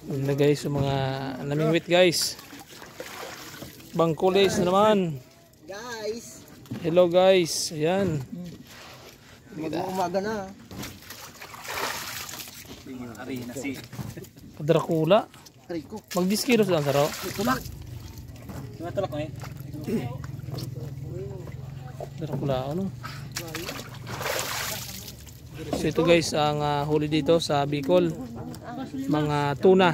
Yun na guys, yung mga namingwit guys. Bangkulis na naman. Guys. Hello guys. Ayan. Mag-umaga na. Arena si Dracula. Rico. Mag-diskiros lang saro. Tulak. tumatulak mo eh. Dracula ano. So ito guys ang huli dito sa Bicol. Mga tuna.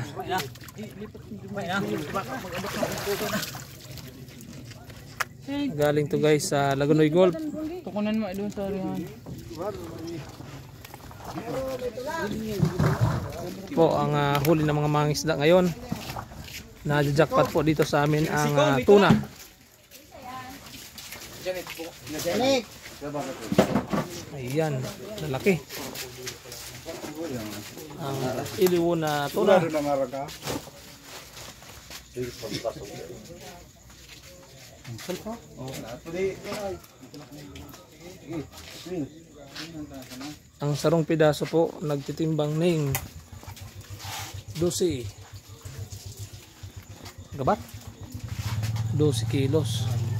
Galing to guys sa Lagunoy Gold. Tukunan mo doon sa rihan. Po ang huli ng mga mangisda ngayon. Na-jackpot po dito sa amin ang tuna. Janik. Ayan, lalaki. Ang iliwo na tuna. Ang sarong pidaso po nagtitimbang ng 12 gabat 12 kilos.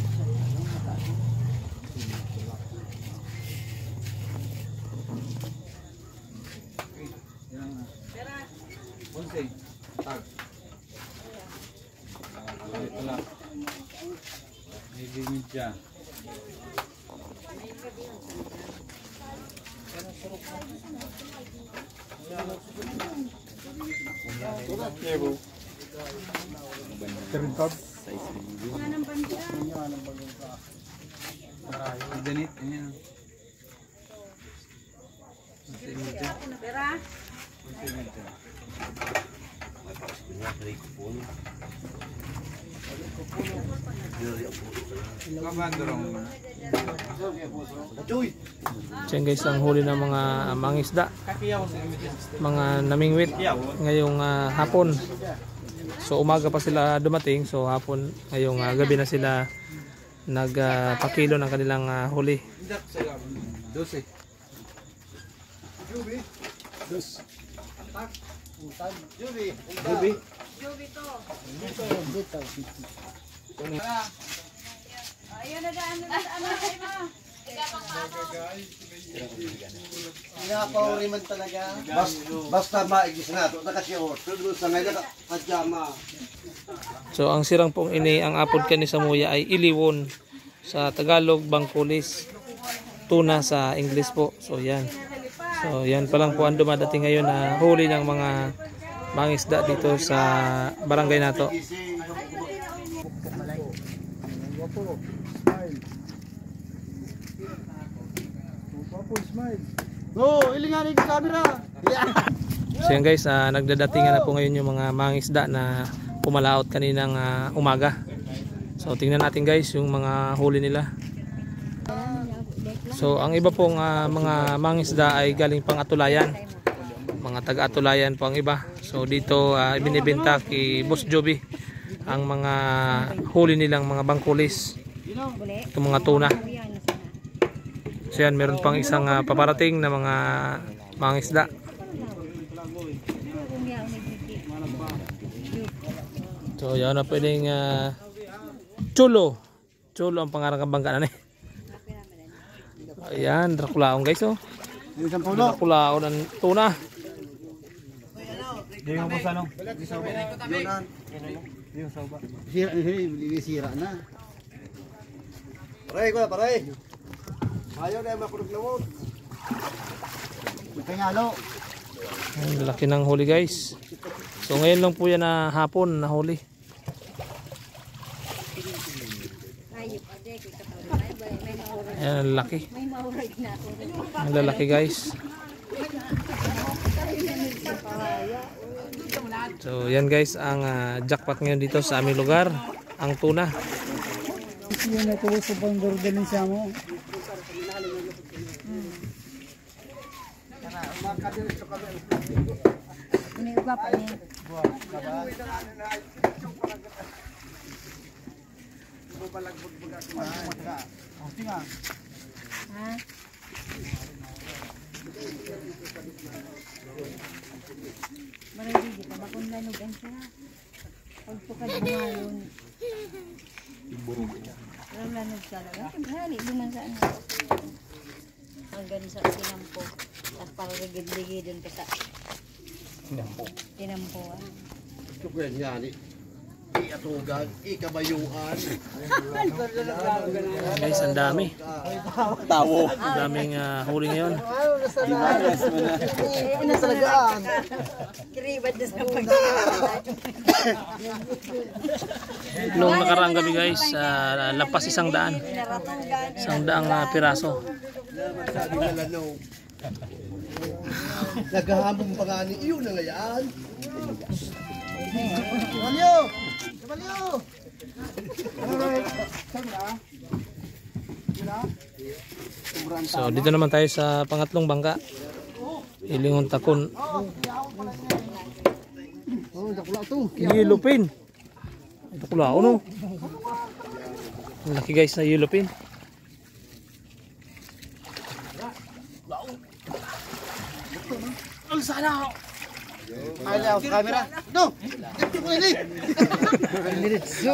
Ganit niya. Diyan guys ang huli ng mga mangisda, mga namingwit ngayong hapon. So umaga pa sila dumating, so hapon ngayong gabi na sila nagpakilo ng kanilang huli. 12. Ayun na daan na Pinapahuli man talaga. Basta maigis na ito. Nakasiyot. Pero sa ngayon nakajama. So ang sirang pong ini ang apod kani sa muya ay iliwon, sa Tagalog bangkulis, tuna sa English po. So yan. So yan pa lang po ang dumadating ngayon na huli ng mga mangisda dito sa barangay nato. No, ilingan yung camera. So yan guys, nagdadatingan na po ngayon yung mga mangisda na pumalaot kaninang umaga. So tingnan natin guys yung mga huli nila. So ang iba pong mga mangisda ay galing pang Atulayan. Mga taga-Atulayan po ang iba. So dito binibenta kay Boss Joby ang mga huli nilang mga bangkulis. Itong mga tuna. So yan, meron pang isang paparating na mga mangisda. So yan na pwedeng chulo. Chulo ang pangarang kabangga na. Ayan, Draculaon guys oh. Draculaon ng tuna. Hindi mo po sa ano? Sira na. Paray ko na, paray. Ayaw na makulog na mo. Pangalo. Ang laki ng huli guys. So ngayon lang po yan na hapon na huli. Ayan, ang laki. Ang lalaki guys. So yan guys ang jackpot ngayon dito sa aming lugar, ang tuna. Yan na tuloy sa bandor din siya mo. Ini bapak ni. Ha? Marami di pa bakong lanugan siya. Pagtukad bumalon. Walang lanog siya lang. Hali, duman sa ano. Hanggang sa tinampo. Tapos para rigid-ligidin pa sa tinampo. Tukuyan niya ni. Iatugan, ikabayuan. Guys, ang dami. Tawo. Ang daming huli ngayon. Ano talagaan? Kiribad na sa pag Nung nakaraang gabi guys, lapas 100. 100 piraso. Sabi na lano. Naghahamong pa nga ni iyo na nga yan. Kabalyo! Kabalyo! So dito naman tayo sa pangatlong bangka. Ilingon takon. Oh, dakula to. Yellow pin. Ito kula no. Ang laki guys na yellow pin. Ayaw, camera. No! Ito ko ini. Diretso.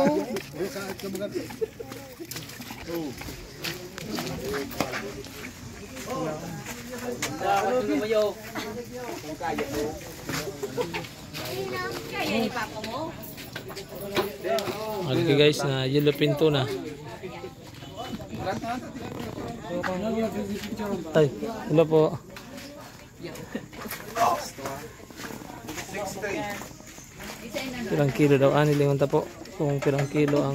Ang laki guys na yellow pin tuna. Tay, hello po. Pirang kilo daw anilingon ta po. Kung pirang kilo ang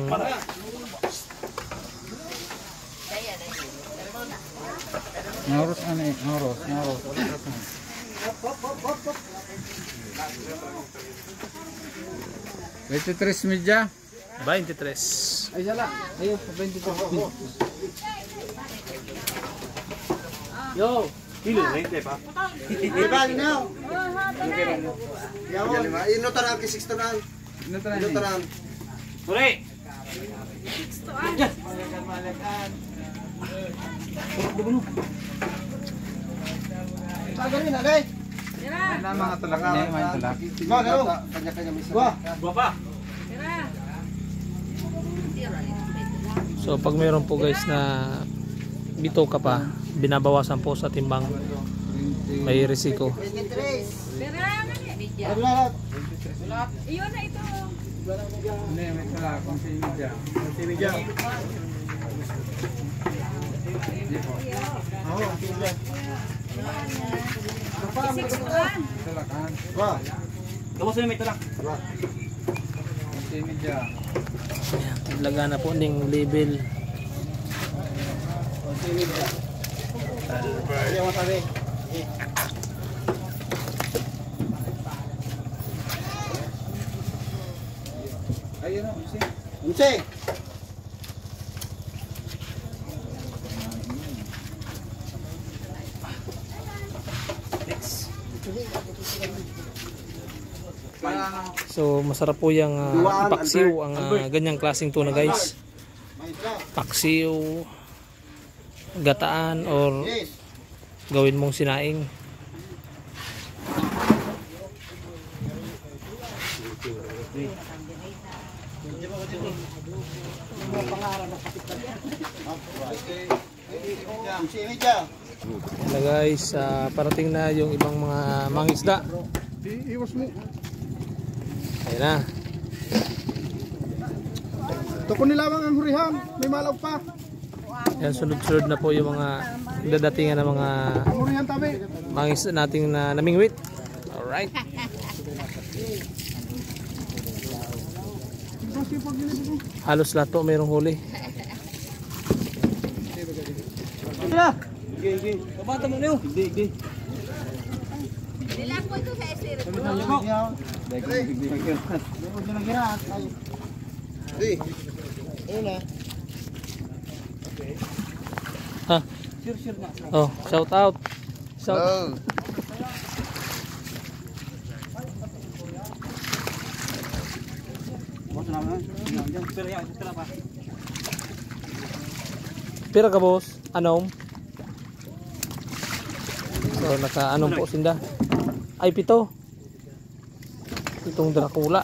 Ngoros ano eh, ngoros. 23 media. 23. Ay sala. Ayun, 23. Yo! Kilo, 20 pa. Diba, no? Yaw, ino tarang ki 6 tanan. Ano tara Ino ni? tarang. Uri. Tagalin na, dai. Ano mga tulak niya, mga tulak. Ba, no? Kanya-kanya misa. Ba. Guwapa. So pag meron po guys na bitoka pa, binabawasan po sa timbang. May risiko. Iyon na ito. Hindi, may tulak. Kung sa media. Tinigya. Tulakan. Ba. Kung sa media. Ayan, laga na po ding label. Ayaw masabi. Ayun o, si. Unse. So masarap po yung paksiw ang ganyang klaseng tuna guys. Paksiw, gataan or Yes. gawin mong sinaing. Unse media. Na guys, parating na yung ibang mga mangisda. Iwas mo. Ayan na. Tukon nila ang hurihan, may malaw pa. Ayan, sunod-sunod na po yung mga dadatingan ng mga Ang hurihan tabi. mangisda nating na namingwit. Alright. Halos lahat po mayroong huli. Kabata mo niyo. Hindi. Nila ko ito sa esir. Di. Una. Ha? Oh, shout out. Shout out. Pira ka boss? Anong? So naka anong po sinda? Ay, 7. 7 Dracula.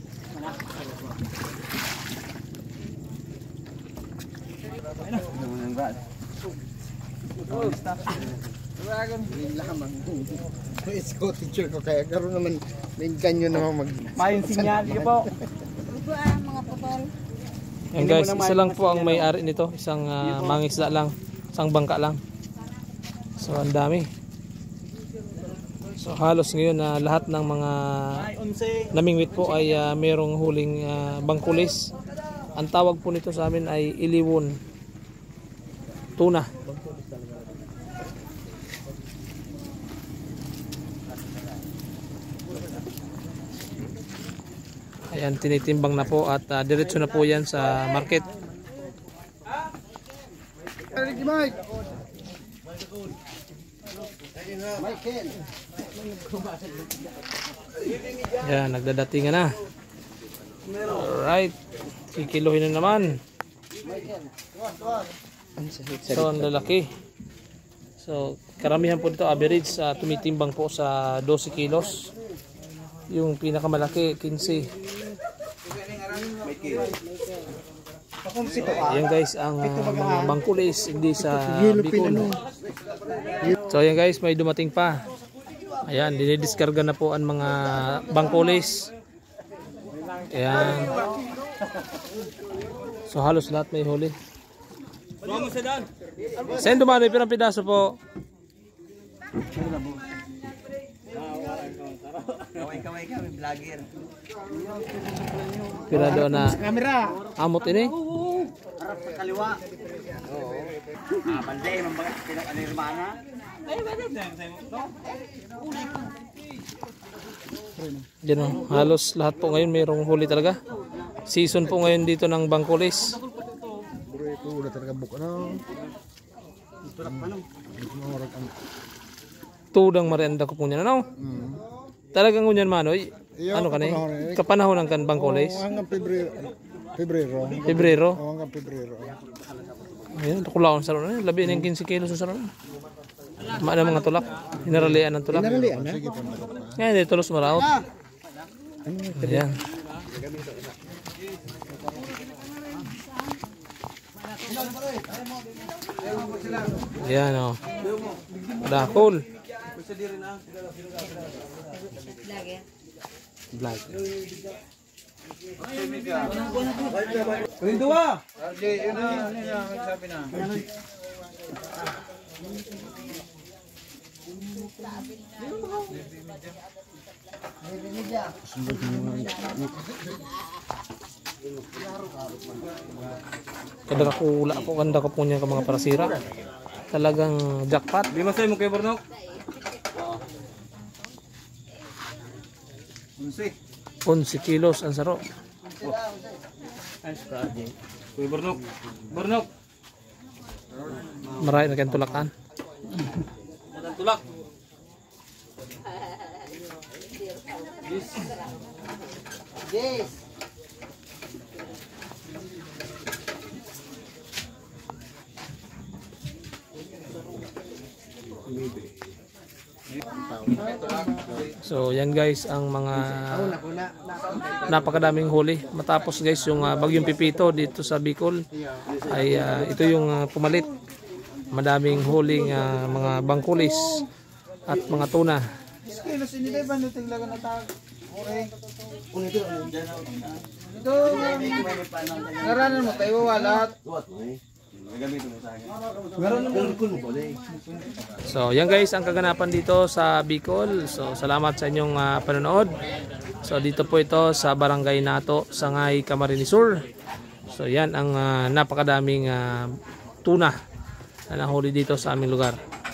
Isko teacher ko kaya karon naman may ganyo naman mag Mayin sinyal, di po. Ugo mga putol. Yan guys, isa lang po ang may-ari nito. Isang mangisda lang. Isang bangka lang. So, ang dami. So, halos ngayon na lahat ng mga namingwit po ay mayroong huling bangkulis. Ang tawag po nito sa amin ay iliwon. Tuna. Ayan, tinitimbang na po at diretso na po yan sa market. Ayan, nagdadatingan na. Alright, kikiluhin na naman. So, ang lalaki. So, karamihan po dito average tumitimbang po sa 12 kilos. Yung pinakamalaki 15. Ayan guys, ang mga bangkulis hindi sa Bicol. So ayan guys, may dumating pa. Ayan, dinidiskarga na po ang mga bangkulis. Ayan. So halos lahat may huli. Saan dumali pirang pidaso po? Kaway kami, vlogger. Pirado na amot ini. Harap sa kaliwa. Oo. Banday, mambagat pinag-anirmana. Ay, banday. Diyan o, halos lahat po ngayon mayroong huli talaga. Season po ngayon dito ng bangkulis. ito udah talaga buka na. Tudang marianda ko po niya ano? Talagang ngunyan manoy. Ano ka ni? Kapanahon ng kan bangkulis? Hanggang Pebrero. Pebrero? Hanggang Pebrero. Ayun, tukulaon sa ron. Labi ng 15 kilos sa ron. Maana mga tulak. Hinaralian ng tulak. Naralian na? Sige, Ngayon, dito tulos maraot. Ayan. Ayan o. Dakol. Vlog. Kunin dua. Okay, yun na, sabi na. Kadakula po, kanda ko po niya ka mga parasira. Talagang jackpot. Lima sa'yo mo kayo, Bernok? 11 kilos ang saro. Kuya Bernok. Bernok. Maray na kayong tulakan. Tulak. Yes. So yan guys ang mga napakadaming huli. Matapos guys yung bagyong Pipito dito sa Bicol ay ito yung pumalit. Madaming huling mga bangkulis at mga tuna. Kilos ini dai ba nuting lagan na tag. Okay. Ito. Ngaranan mo tayo walat. So yan guys ang kaganapan dito sa Bicol. So salamat sa inyong panonood. So dito po ito sa Barangay Nato, Sangay, Camarines Sur. So yan ang napakadaming tuna na nahuli dito sa aming lugar.